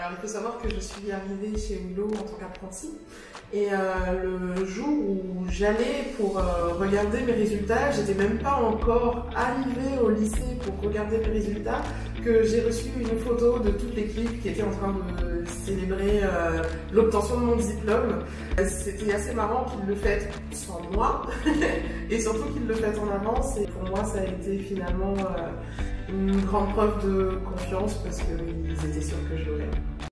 Alors il faut savoir que je suis arrivée chez Willow en tant qu'apprentie et le jour où j'allais pour regarder mes résultats, j'étais même pas encore arrivée au lycée pour regarder mes résultats que j'ai reçu une photo de toute l'équipe qui était en train de célébrer l'obtention de mon diplôme. C'était assez marrant qu'ils le fassent sans moi et surtout qu'ils le fassent en avance, et pour moi ça a été finalement une grande preuve de confiance parce qu'ils étaient sûrs que je l'aurais.